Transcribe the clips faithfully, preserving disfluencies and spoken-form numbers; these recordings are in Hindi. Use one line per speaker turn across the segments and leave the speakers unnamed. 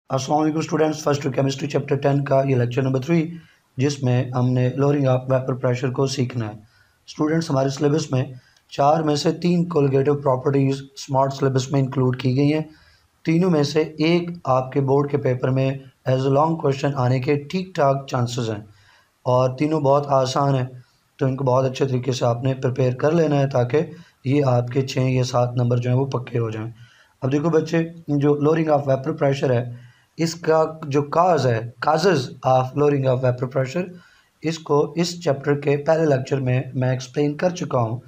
अस्सलाम वालेकुम students, first chemistry chapter ten का ये लेक्चर नंबर थ्री जिसमें हमने लोअरिंग ऑफ वेपर प्रेशर को सीखना है। स्टूडेंट्स, हमारे सिलेबस में चार में से तीन कोलिगेटिव प्रॉपर्टीज़ स्मार्ट सिलेबस में इंक्लूड की गई हैं। तीनों में से एक आपके बोर्ड के पेपर में एज अ लॉन्ग क्वेश्चन आने के ठीक ठाक चांसेस हैं और तीनों बहुत आसान हैं, तो इनको बहुत अच्छे तरीके से आपने प्रिपेयर कर लेना है ताकि ये आपके छः या सात नंबर जो हैं वो पक्के हो जाएं। अब देखो बच्चे, जो लोअरिंग ऑफ वेपर प्रेशर है, इसका जो काज है, causes of lowering of vapour pressure, इसको इस चैप्टर के पहले लेक्चर में मैं एक्सप्लेन कर चुका हूँ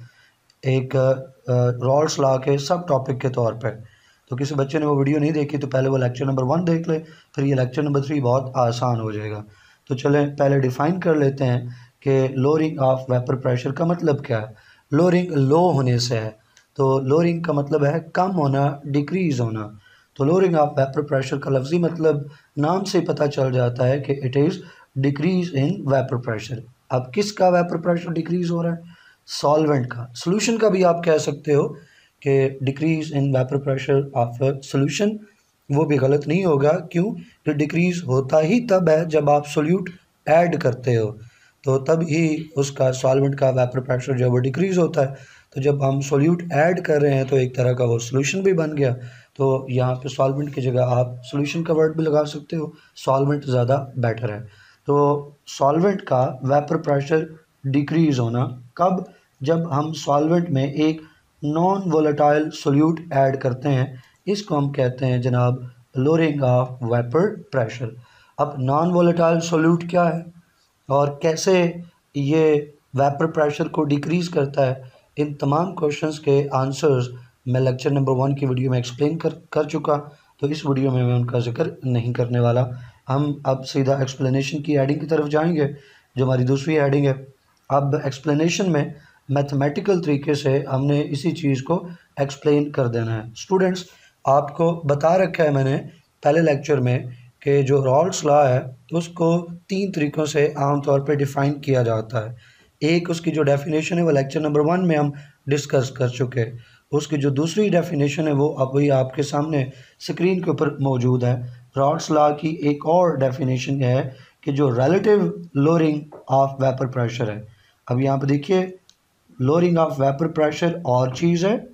एक रॉल्स लॉ के सब टॉपिक के तौर पे। तो किसी बच्चे ने वो वीडियो नहीं देखी तो पहले वो लेक्चर नंबर वन देख ले, फिर ये लेक्चर नंबर थ्री बहुत आसान हो जाएगा। तो चलें पहले डिफ़ाइन कर लेते हैं कि लोअरिंग ऑफ वेपर प्रेशर का मतलब क्या है। लोअरिंग लो होने से है, तो लोअरिंग का मतलब है कम होना, डिक्रीज़ होना। तो लोअरिंग ऑफ वेपर प्रेशर का लफ्ज़ी मतलब नाम से पता चल जाता है कि it is decrease in vapour pressure. अब किसका वेपर प्रेशर डिक्रीज़ हो रहा है? सॉल्वेंट का। सोल्यूशन का भी आप कह सकते हो कि decrease in vapour pressure of solution, वो भी गलत नहीं होगा। क्यों? कि डिक्रीज़ होता ही तब है जब आप सोल्यूट ऐड करते हो, तो तब ही उसका सॉल्वेंट का वेपर प्रेशर जो है वो डिक्रीज़ होता है। तो जब हम सोल्यूट ऐड कर रहे हैं तो एक तरह का वो सोल्यूशन भी बन गया। तो यहाँ पे सॉल्वेंट की जगह आप सोल्यूशन का वर्ड भी लगा सकते हो, सॉल्वेंट ज़्यादा बेटर है। तो सॉल्वेंट का वेपर प्रेशर डिक्रीज़ होना कब? जब हम सॉल्वेंट में एक नॉन वोलेटाइल सोल्यूट ऐड करते हैं, इसको हम कहते हैं जनाब लोअरिंग ऑफ वेपर प्रेशर। अब नॉन वोलेटाइल सोल्यूट क्या है और कैसे ये वेपर प्रेशर को डिक्रीज़ करता है, इन तमाम क्वेश्चंस के आंसर्स मैं लेक्चर नंबर वन की वीडियो में एक्सप्लेन कर कर चुका, तो इस वीडियो में मैं उनका जिक्र नहीं करने वाला। हम अब सीधा एक्सप्लेनेशन की हेडिंग की तरफ जाएंगे, जो हमारी दूसरी हेडिंग है। अब एक्सप्लेनेशन में मैथमेटिकल तरीके से हमने इसी चीज़ को एक्सप्लेन कर देना है। स्टूडेंट्स, आपको बता रखा है मैंने पहले लेक्चर में कि जो रॉल्स लॉ है उसको तीन तरीक़ों से आम तौर पे डिफ़ाइन किया जाता है। एक, उसकी जो डेफिनेशन है वो लेक्चर नंबर वन में हम डिस्कस कर चुके हैं। उसकी जो दूसरी डेफिनेशन है वो अब वही आपके सामने स्क्रीन के ऊपर मौजूद है। रॉल्स लॉ की एक और डेफिनेशन है कि जो relative lowering of vapour pressure है। अब यहाँ पर देखिए, लोअरिंग ऑफ वेपर प्रेशर और चीज़ है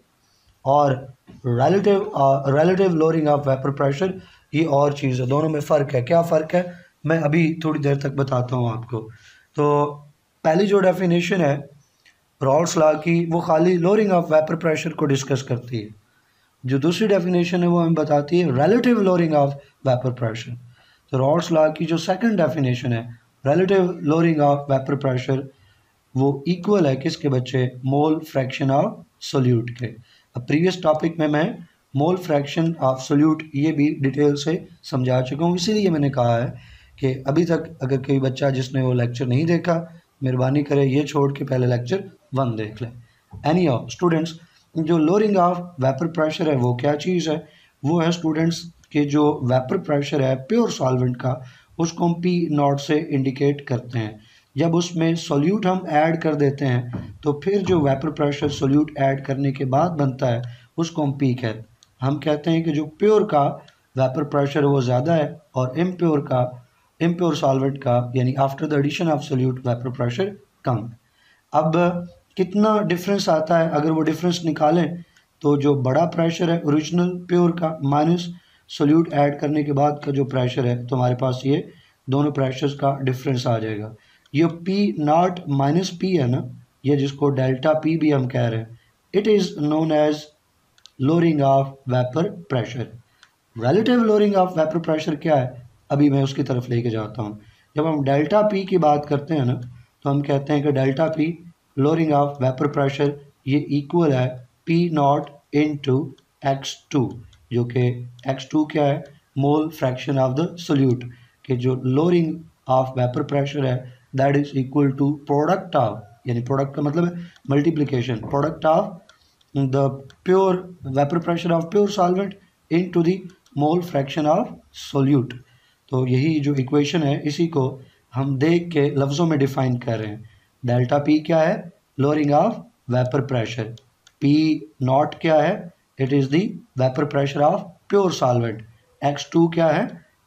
और relative relative lowering of vapour pressure ये और चीज़ है। दोनों में फ़र्क है। क्या फ़र्क है मैं अभी थोड़ी देर तक बताता हूँ आपको। तो पहली जो डेफिनेशन है रॉल्स लॉ की, वो खाली लोअरिंग ऑफ वेपर प्रेशर को डिस्कस करती है। जो दूसरी डेफिनेशन है वो हमें बताती है relative lowering of vapour pressure. तो रॉल्स लॉ की जो सेकंड डेफिनेशन है relative lowering of vapour pressure, वो इक्वल है किसके बच्चे? मोल फ्रैक्शन ऑफ सोल्यूट के। अब प्रीवियस टॉपिक में मैं मोल फ्रैक्शन ऑफ सोल्यूट ये भी डिटेल से समझा चुका हूँ, इसीलिए मैंने कहा है कि अभी तक अगर कोई बच्चा जिसने वो लेक्चर नहीं देखा, मेहरबानी करे ये छोड़ के पहले लेक्चर वन देख लें। एनी हाउ स्टूडेंट्स, जो लोअरिंग ऑफ वेपर प्रेशर है वो क्या चीज़ है? वो है स्टूडेंट्स कि जो वेपर प्रेशर है प्योर सॉल्वेंट का, उसको हम पी नॉट से इंडिकेट करते हैं। जब उसमें सोल्यूट हम ऐड कर देते हैं तो फिर जो वेपर प्रेशर सोल्यूट ऐड करने के बाद बनता है उसको हम पी कहते हैं। हम कहते हैं कि जो प्योर का वेपर प्रेशर वो ज़्यादा है और इम्प्योर का, इम्प्योर सॉल्वेंट का यानी after the addition of solute vapour pressure कम। अब कितना डिफरेंस आता है? अगर वो डिफरेंस निकालें तो जो बड़ा प्रेशर है ओरिजिनल प्योर का माइनस सोल्यूट ऐड करने के बाद का जो प्रेशर है, तो हमारे पास ये दोनों प्रेशर्स का डिफरेंस आ जाएगा। ये पी नॉट माइनस पी है ना, ये जिसको डेल्टा पी भी हम कह रहे हैं, it is known as lowering of vapour pressure. Relative lowering of vapour pressure क्या है? अभी मैं उसकी तरफ लेके जाता हूँ। जब हम डेल्टा पी की बात करते हैं ना, तो हम कहते हैं कि delta P lowering of vapour pressure ये इक्वल है P naught into X two, जो कि एक्स टू क्या है? Mole fraction of the solute. कि जो लोअरिंग ऑफ वेपर प्रेशर है that is equal to product of, यानी प्रोडक्ट का मतलब है multiplication, product of the pure vapour pressure of pure solvent into the mole fraction of solute. तो यही जो इक्वेशन है इसी को हम देख के लफ्ज़ों में डिफाइन कर रहे हैं। डेल्टा पी क्या है? Lowering of vapour pressure. P naught क्या है? It is the vapour pressure of pure solvent. X two क्या है?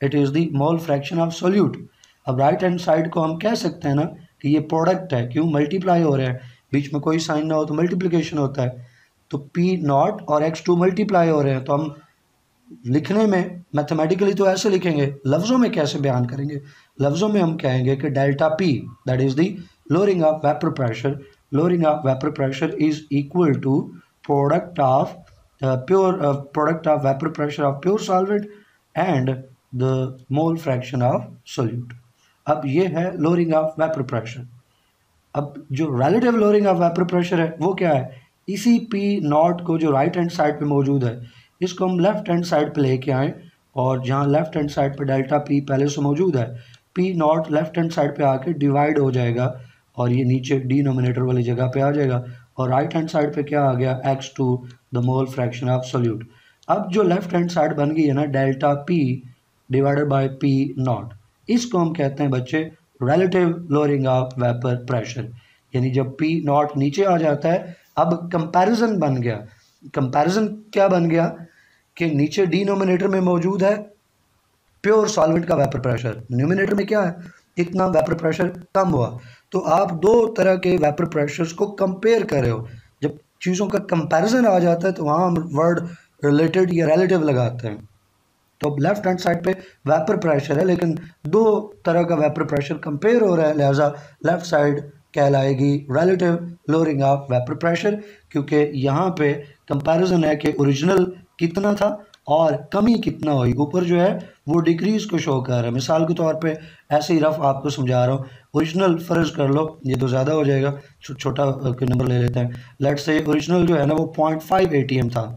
It is the mole fraction of solute. अब राइट हैंड साइड को हम कह सकते हैं ना कि ये प्रोडक्ट है, क्यों मल्टीप्लाई हो रहे हैं, बीच में कोई साइन ना हो तो मल्टीप्लिकेशन होता है। तो पी नॉट और एक्स टू मल्टीप्लाई हो रहे हैं, तो हम लिखने में मैथमेटिकली तो ऐसे लिखेंगे, लफ्ज़ों में कैसे बयान करेंगे? लफ्ज़ों में हम कहेंगे कि delta P that is the lowering of vapour pressure, lowering of vapour pressure is equal to product of pure product of vapour pressure of pure solvent and the mole fraction of solute. अब ये है लोअरिंग ऑफ वेपर प्रेशर। अब जो relative lowering of vapour pressure है वो क्या है? इसी पी नॉट को जो राइट हैंड साइड पे मौजूद है, इसको हम लेफ्ट हैंड साइड पे लेके आए, और जहाँ लेफ्ट हैंड साइड पे डेल्टा पी पहले से मौजूद है, P naught left hand side पे आके डिवाइड हो जाएगा और ये नीचे डिनोमिनेटर वाली जगह पे आ जाएगा, और राइट हैंड साइड पे क्या आ गया? X two the mole fraction of solute. अब जो लेफ्ट हैंड साइड बन गई है ना delta P divided by P naught, इसको हम कहते हैं बच्चे relative lowering of vapour pressure. यानी जब पी नॉट नीचे आ जाता है, अब कंपैरिजन बन गया। कंपैरिजन क्या बन गया कि नीचे डिनोमिनेटर में मौजूद है प्योर सॉल्वेंट का वेपर प्रेशर, न्यूमिनेटर में क्या है? इतना वेपर प्रेशर कम हुआ। तो आप दो तरह के वेपर प्रेशर्स को कंपेयर कर रहे हो। जब चीज़ों का कंपैरिजन आ जाता है तो वहाँ हम वर्ड रिलेटेड या रिलेटिव लगाते हैं। तो अब लेफ्ट हैंड साइड पे वेपर प्रेशर है, लेकिन दो तरह का वेपर प्रेशर कंपेयर हो रहा है, लिहाजा लेफ्ट साइड कहलाएगी relative lowering of vapour pressure, क्योंकि यहाँ पे कंपैरिजन है कि ओरिजिनल कितना था और कमी कितना हुई। ऊपर जो है वो डिक्रीज को शो कर रहा है। मिसाल के तौर पे ऐसे ही रफ आपको समझा रहा हूँ, ओरिजिनल फ़र्ज कर लो, ये तो ज़्यादा हो जाएगा, छो, छोटा नंबर ले लेते हैं। लेट से ओरिजिनल जो है ना वो point five A T M था,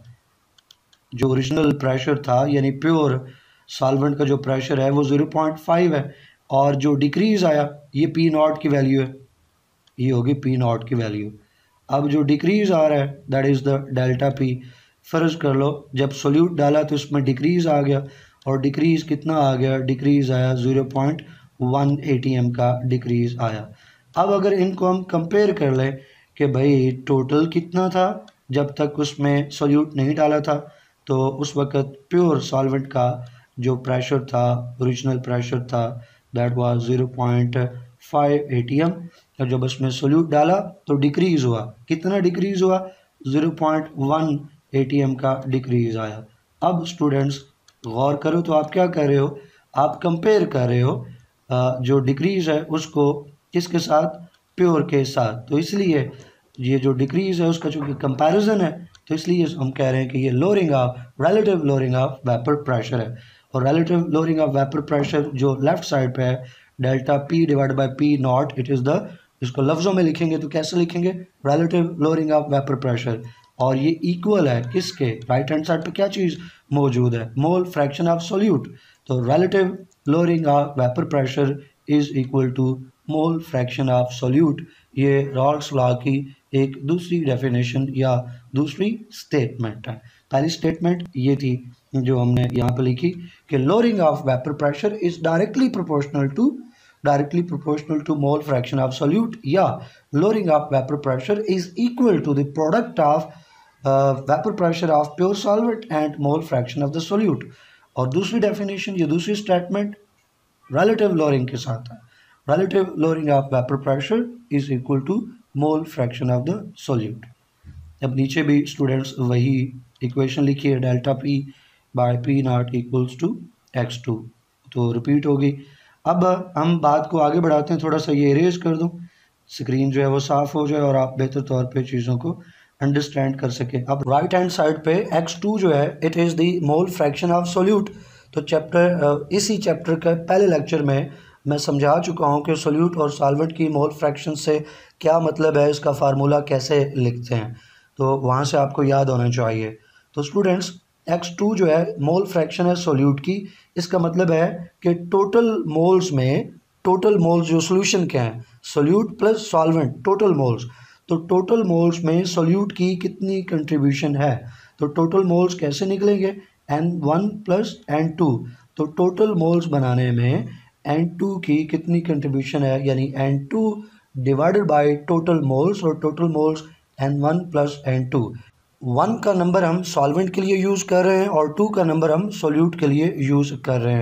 जो ओरिजिनल प्रेशर था, यानी प्योर सॉल्वेंट का जो प्रेशर है वो ज़ीरो पॉइंट फाइव है, और जो डिक्रीज़ आया ये पी नॉट की वैल्यू है, ये होगी पी नॉट की वैल्यू। अब जो डिक्रीज़ आ रहा है that is the delta P. फ़र्ज़ कर लो जब सोल्यूट डाला तो इसमें डिक्रीज़ आ गया, और डिक्रीज़ कितना आ गया? डिक्रीज़ आया zero point one A T M का डिक्रीज़ आया। अब अगर इनको हम कंपेयर कर लें कि भाई टोटल कितना था जब तक उसमें सोल्यूट नहीं डाला था, तो उस वक़्त प्योर सॉल्वेंट का जो प्रेशर था, ओरिजिनल प्रेशर था, that was zero point five A T M, और जब उसमें सोल्यूट डाला तो डिक्रीज़ हुआ। कितना डिक्रीज़ हुआ? Zero point one A T M का डिक्रीज़ आया। अब स्टूडेंट्स गौर करो, तो आप क्या कर रहे हो? आप कंपेयर कर रहे हो जो डिक्रीज़ है उसको किसके साथ? प्योर के साथ। तो इसलिए ये जो डिक्रीज़ है उसका चूँकि कंपैरिजन है, तो इसलिए हम कह रहे हैं कि ये lowering of relative lowering of vapour pressure है। और relative lowering of vapour pressure जो लेफ्ट साइड पे है delta P divide by P naught, it is the, इसको लफ्ज़ों में लिखेंगे तो कैसे लिखेंगे? Relative lowering of vapour pressure. और ये इक्वल है किसके? राइट हैंड साइड पे क्या चीज़ मौजूद है? Mole fraction of solute. तो relative lowering of vapour pressure is equal to mole fraction of solute. ये रॉल्स लॉ की एक दूसरी डेफिनेशन या दूसरी स्टेटमेंट है। पहली स्टेटमेंट ये थी जो हमने यहाँ पे लिखी कि lowering of vapour pressure is directly proportional to directly proportional to mole fraction of solute, या lowering of vapor pressure is equal to the product of uh, vapor pressure of pure solvent and mole fraction of the solute। और दूसरी डेफिनेशन, ये दूसरी स्टेटमेंट relative lowering के साथ है। relative lowering of vapor pressure is equal to mole fraction of the solute। अब नीचे भी स्टूडेंट्स वही इक्वेशन लिखी है, delta P by P naught equals to X two, तो रिपीट होगी। अब हम बात को आगे बढ़ाते हैं, थोड़ा सा ये इरेज कर दूं, स्क्रीन जो है वो साफ़ हो जाए और आप बेहतर तौर पे चीज़ों को अंडरस्टैंड कर सकें। अब राइट हैंड साइड पे एक्स टू जो है it is the mole fraction of solute. तो चैप्टर इसी चैप्टर के पहले लेक्चर में मैं समझा चुका हूँ कि सोल्यूट और सॉल्वेंट की मोल फ्रैक्शन से क्या मतलब है, इसका फार्मूला कैसे लिखते हैं, तो वहाँ से आपको याद होना चाहिए। तो स्टूडेंट्स एक्स टू जो है मोल फ्रैक्शन है सोल्यूट की, इसका मतलब है कि टोटल मोल्स में, टोटल मोल्स जो सोल्यूशन के हैं, solute plus solvent total moles, तो टोटल मोल्स में सोल्यूट की कितनी कंट्रीब्यूशन है। तो टोटल मोल्स कैसे निकलेंगे? N one plus N two. तो टोटल मोल्स बनाने में एन टू की कितनी कंट्रीब्यूशन है, यानी N two divided by total moles, और total moles N one plus N two. One का नंबर हम सॉल्वेंट के लिए यूज़ कर रहे हैं और टू का नंबर हम सोल्यूट के लिए यूज़ कर रहे हैं।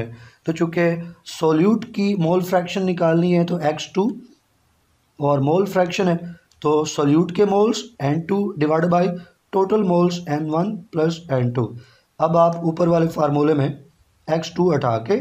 तो चूँकि सोल्यूट की मोल फ्रैक्शन निकालनी है तो एक्स टू और मोल फ्रैक्शन है तो सोल्यूट के moles N two divide by total moles N one plus N two. अब आप ऊपर वाले फार्मूले में एक्स टू हटा के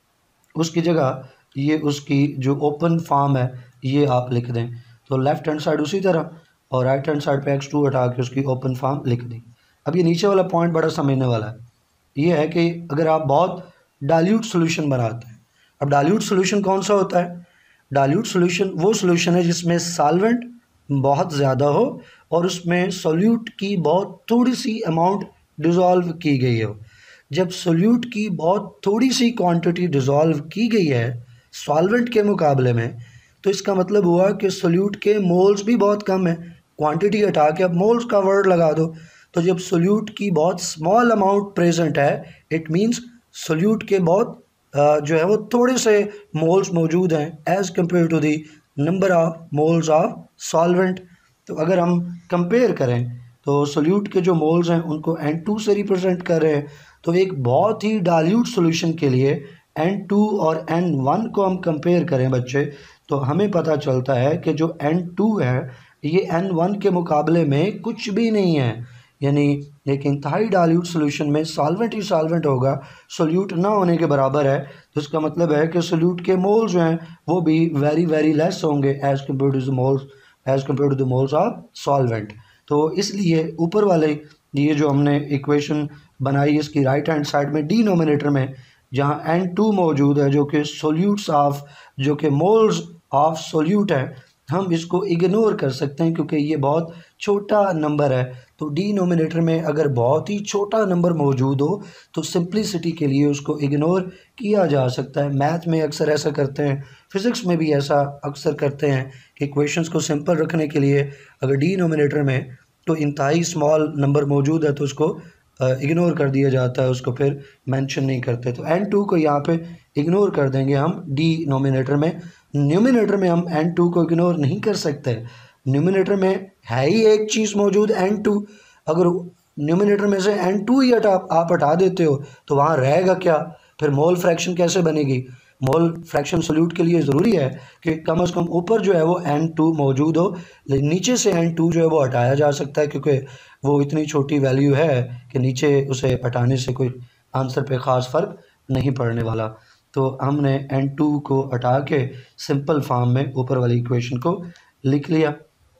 उसकी जगह ये उसकी जो ओपन फॉर्म है ये आप लिख दें। तो लेफ़्ट हैंड साइड उसी तरह और राइट हैंड साइड पे एक्स टू हटा के उसकी ओपन फॉर्म लिख दें। अब ये नीचे वाला पॉइंट बड़ा समझने वाला है, ये है कि अगर आप बहुत डाइल्यूट सोल्यूशन बनाते हैं। अब डाइल्यूट सोल्यूशन कौन सा होता है? डाइल्यूट सोल्यूशन वो सोल्यूशन है जिसमें सॉल्वेंट बहुत ज़्यादा हो और उसमें सोल्यूट की बहुत थोड़ी सी अमाउंट डिज़ोल्व की गई हो। जब सोल्यूट की बहुत थोड़ी सी क्वांटिटी डिज़ोल्व की गई है सॉल्वेंट के मुकाबले में, तो इसका मतलब हुआ कि सोल्यूट के मोल्स भी बहुत कम है। क्वांटिटी हटा के अब मोल्स का वर्ड लगा दो, तो जब सोल्यूट की बहुत स्मॉल अमाउंट प्रेजेंट है इट मीन्स सोल्यूट के बहुत जो है वो थोड़े से मोल्स मौजूद हैं as compare to the number of moles of solvent. तो अगर हम कंपेयर करें तो सोल्यूट के जो मोल्स हैं उनको एन टू से रिप्रेजेंट कर रहे हैं। तो एक बहुत ही डाइल्यूट सॉल्यूशन के लिए एन टू और एन वन को हम कंपेयर करें बच्चे, तो हमें पता चलता है कि जो एन टू है ये एन वन के मुकाबले में कुछ भी नहीं है। यानी एक इंतहाई डाइल्यूट सॉल्यूशन में सॉल्वेंट ही सॉल्वेंट होगा, सोल्यूट ना होने के बराबर है। तो इसका मतलब है कि सोल्यूट के मोल्स जो हैं वो भी वेरी वेरी लेस होंगे as compare to the moles as compare to the moles of solvent. तो इसलिए ऊपर वाले ये जो हमने इक्वेशन बनाई इसकी राइट हैंड साइड में डिनोमिनेटर में जहाँ एन टू मौजूद है जो कि सोल्यूट्स ऑफ जो कि मोल्स ऑफ सोल्यूट है, हम इसको इग्नोर कर सकते हैं क्योंकि ये बहुत छोटा नंबर है। तो डिनोमिनेटर में अगर बहुत ही छोटा नंबर मौजूद हो तो सिंप्लिसिटी के लिए उसको इग्नोर किया जा सकता है। मैथ में अक्सर ऐसा करते हैं, फिज़िक्स में भी ऐसा अक्सर करते हैं कि इक्वेशंस को सिंपल रखने के लिए अगर डिनोमिनेटर में तो इंतहाई स्मॉल नंबर मौजूद है तो उसको इग्नोर कर दिया जाता है, उसको फिर मेंशन नहीं करते। तो एन टू को यहाँ पे इग्नोर कर देंगे हम डिनोमिनेटर में। न्यूमिनेटर में हम एन टू को इग्नोर नहीं कर सकते। न्यूमिनेटर में है ही एक चीज़ मौजूद एन टू, अगर न्यूमिनेटर में से एन टू ही हटा आप हटा देते हो तो वहाँ रहेगा क्या? फिर मोल फ्रैक्शन कैसे बनेगी? मोल फ्रैक्शन सोल्यूट के लिए ज़रूरी है कि कम से कम ऊपर जो है वो एन टू मौजूद हो, लेकिन नीचे से एन टू जो है वो हटाया जा सकता है क्योंकि वो इतनी छोटी वैल्यू है कि नीचे उसे हटाने से कोई आंसर पे ख़ास फ़र्क नहीं पड़ने वाला। तो हमने एन टू को हटा के सिंपल फॉर्म में ऊपर वाली इक्वेशन को लिख लिया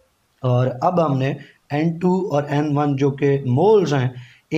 और अब हमने एन टू और एन वन जो कि मोल्स हैं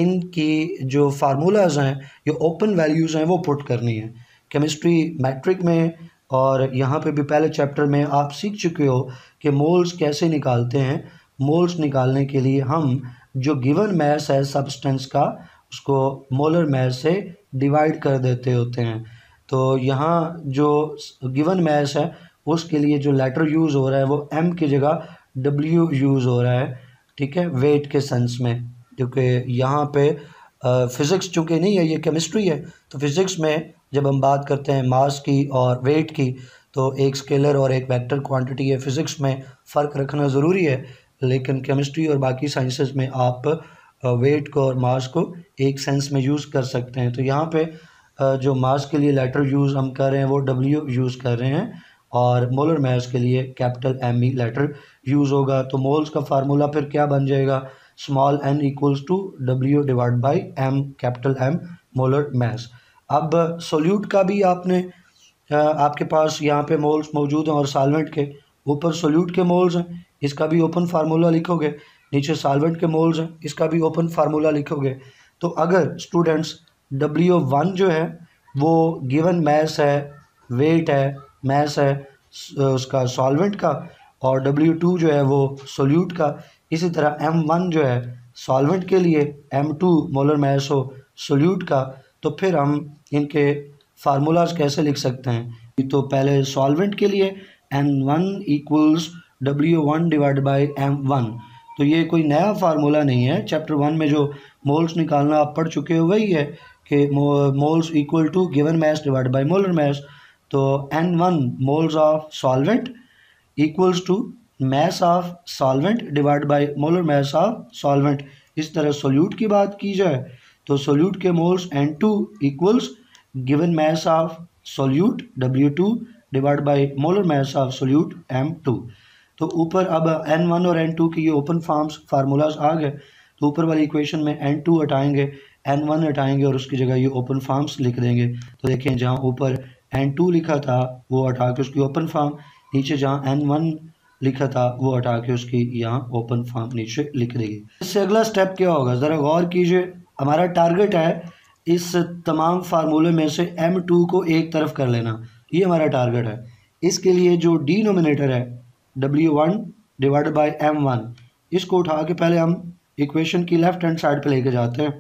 इनकी जो फार्मूलाज हैं ये ओपन वैल्यूज़ हैं वो पुट करनी है। केमिस्ट्री मैट्रिक में और यहाँ पे भी पहले चैप्टर में आप सीख चुके हो कि मोल्स कैसे निकालते हैं। मोल्स निकालने के लिए हम जो गिवन मैस है सब्सटेंस का उसको मोलर मैस से डिवाइड कर देते होते हैं। तो यहाँ जो गिवन मैस है उसके लिए जो लेटर यूज़ हो रहा है वो एम की जगह डब्ल्यू यूज़ हो रहा है, ठीक है, वेट के सेंस में, क्योंकि यहाँ पे फ़िज़िक्स चूँकि नहीं है ये केमिस्ट्री है। तो फिज़िक्स में जब हम बात करते हैं मास की और वेट की तो एक स्केलर और एक वेक्टर क्वांटिटी है, फ़िज़िक्स में फ़र्क रखना ज़रूरी है, लेकिन केमिस्ट्री और बाकी साइंसेस में आप वेट को और मास को एक सेंस में यूज़ कर सकते हैं। तो यहाँ पे जो मास के लिए लेटर यूज़ हम कर रहे हैं वो डब्ल्यू यूज़ कर रहे हैं और मोलर मास के लिए capital M E letter use होगा। तो मोल्स का फार्मूला फिर क्या बन जाएगा? Small N equals to W divide by M capital M molar mass. अब सोल्यूट का भी आपने आपके पास यहाँ पे मोल्स मौजूद हैं और सॉल्वेंट के ऊपर सोल्यूट के मोल्स हैं, इसका भी ओपन फार्मूला लिखोगे, नीचे सॉल्वेंट के मोल्स हैं इसका भी ओपन फार्मूला लिखोगे। तो अगर स्टूडेंट्स डब्ल्यू वन जो है वो गिवन मैस है, वेट है, मैस है उसका सॉल्वेंट का, और डब्ल्यू टू जो है वो सोल्यूट का। इसी तरह एम वन जो है सॉल्वेंट के लिए, एम टू मोलर मैस हो सोल्यूट का। तो फिर हम इनके फार्मूलाज कैसे लिख सकते हैं? तो पहले सॉल्वेंट के लिए N one equals W one divide by M one. तो ये कोई नया फार्मूला नहीं है, चैप्टर वन में जो मोल्स निकालना आप पढ़ चुके हो वही है कि moles equal to given mass divide by molar mass. तो N one moles of solvent equals to mass of solvent divide by molar mass of solvent. इस तरह सोल्यूट की बात की जाए तो सोल्यूट के moles N two equals given mass of solute W two divide by molar mass of solute M two. तो ऊपर अब एन वन और एन टू की ये ओपन फॉर्म्स फार्मूलाज आ गए, तो ऊपर वाली इक्वेशन में एन टू हटाएंगे, एन वन हटाएंगे और उसकी जगह ये ओपन फॉर्म्स लिख देंगे। तो देखें जहाँ ऊपर एन टू लिखा था वो हटा के उसकी ओपन फॉर्म, नीचे जहाँ एन वन लिखा था वो हटा के उसकी यहाँ ओपन फॉर्म नीचे लिख देंगे। इससे अगला स्टेप क्या होगा, ज़रा गौर कीजिए। हमारा टारगेट है इस तमाम फार्मूले में से एम टू को एक तरफ कर लेना, ये हमारा टारगेट है। इसके लिए जो डिनोमिनेटर है W one divide by M one, इसको उठा के पहले हम इक्वेशन की लेफ्ट हैंड साइड पे लेके जाते हैं।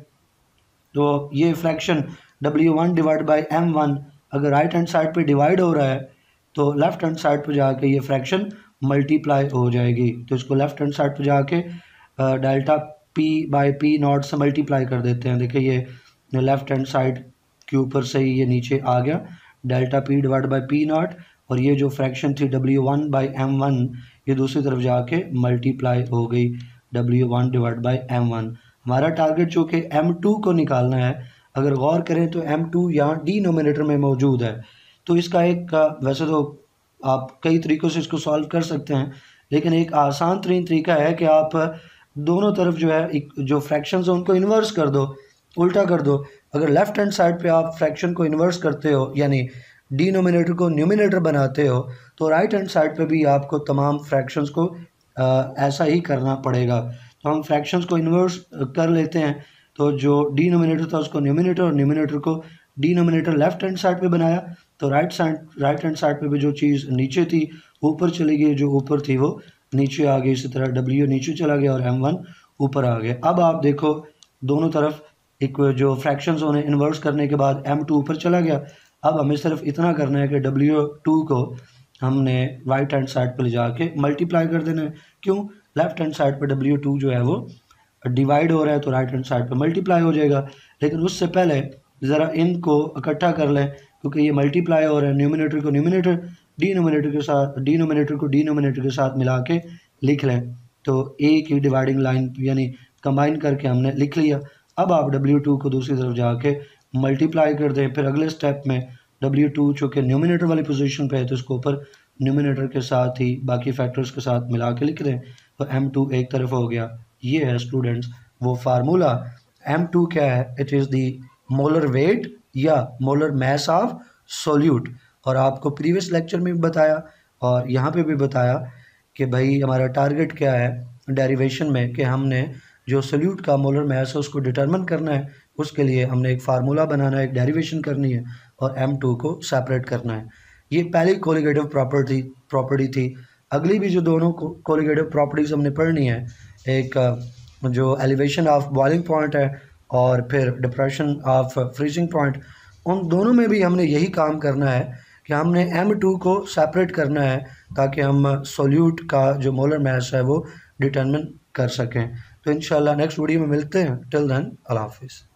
तो ये fraction W one divide by M one अगर राइट हैंड साइड पे डिवाइड हो रहा है तो लेफ्ट हैंड साइड पे जाके ये फ्रैक्शन मल्टीप्लाई हो जाएगी। तो इसको लेफ्ट हैंड साइड पे जाके delta P by P naught से मल्टीप्लाई कर देते हैं। देखिए ये लेफ्ट हैंड साइड के ऊपर से ही ये नीचे आ गया delta P divide by P naught, और ये जो फ्रैक्शन थी W one by M one ये दूसरी तरफ जाके मल्टीप्लाई हो गई W one divide by M one. हमारा टारगेट जो कि एम टू को निकालना है, अगर गौर करें तो एम टू यहाँ डिनोमिनेटर में मौजूद है। तो इसका एक वैसे तो आप कई तरीक़ों से इसको सॉल्व कर सकते हैं, लेकिन एक आसान तरीन तरीका है कि आप दोनों तरफ जो है जो फ्रैक्शंस हैं उनको इन्वर्स कर दो, उल्टा कर दो। अगर लेफ़्ट हैंड साइड पे आप फ्रैक्शन को इन्वर्स करते हो यानी डिनोमिनेटर को न्यूमिनेटर बनाते हो, तो राइट हैंड साइड पे भी आपको तमाम फ्रैक्शंस को आ, ऐसा ही करना पड़ेगा। तो हम फ्रैक्शंस को इन्वर्स कर लेते हैं, तो जो डिनोमिनेटर था उसको न्यूमिनेटर और न्यूमिनेटर को डिनोमिनेटर लेफ्ट हैंड साइड पे बनाया, तो right side right hand side पे भी जो चीज़ नीचे थी ऊपर चली गई, जो ऊपर थी वो नीचे आ गई। इसी तरह डब्ल्यू नीचे चला गया और एम वन ऊपर आ गया। अब आप देखो दोनों तरफ एक जो फ्रैक्शंस होने इन्वर्स करने के बाद एम टू ऊपर चला गया। अब हमें सिर्फ इतना करना है कि डब्ल्यू टू को हमने राइट हैंड साइड पर ले जाके मल्टीप्लाई कर देना है। क्यों, लेफ्ट हैंड साइड पर डब्ल्यू टू जो है वो डिवाइड हो रहा है तो राइट हैंड साइड पर मल्टीप्लाई हो जाएगा। लेकिन उससे पहले ज़रा इनको इकट्ठा कर लें, क्योंकि ये मल्टीप्लाई हो रहा है। न्यूमिनेटर को न्यूमिनेटर डिनोमिनेटर के साथ डिनोमिनेटर को डिनोमिनेटर के साथ मिला के लिख लें, तो एक ही डिवाइडिंग लाइन यानी कंबाइन करके हमने लिख लिया। अब आप डब्ल्यू टू को दूसरी तरफ जाके मल्टीप्लाई कर दें। फिर अगले स्टेप में डब्ल्यू टू चूँकि न्यूमिनेटर वाली पोजीशन पे है तो इसको ऊपर न्यूमिनेटर के साथ ही बाकी फैक्टर्स के साथ मिला के लिख दें, तो एम टू एक तरफ हो गया। ये है स्टूडेंट्स वो फार्मूला। एम टू क्या है, it is the molar weight या मोलर मास ऑफ सोल्यूट। और आपको प्रीवियस लेक्चर में भी बताया और यहाँ पे भी बताया कि भाई हमारा टारगेट क्या है डेरिवेशन में, कि हमने जो सोल्यूट का मोलर मास है उसको डिटरमिन करना है। उसके लिए हमने एक फार्मूला बनाना है, एक डेरिवेशन करनी है और एम टू को सेपरेट करना है। ये पहली कोलिगेटिव प्रॉपर्टी प्रॉपर्टी थी। अगली भी जो दोनों कोलिगेटिव प्रॉपर्टीज़ हमने पढ़नी है, एक जो एलिवेशन ऑफ बॉइलिंग पॉइंट है और फिर डिप्रेशन ऑफ फ्रीजिंग पॉइंट, उन दोनों में भी हमने यही काम करना है कि हमने एम टू को सेपरेट करना है ताकि हम सोल्यूट का जो मोलर मास है वो डिटरमिन कर सकें। तो इंशाल्लाह नेक्स्ट वीडियो में मिलते हैं। टिल देन अल्लाह हाफिज़।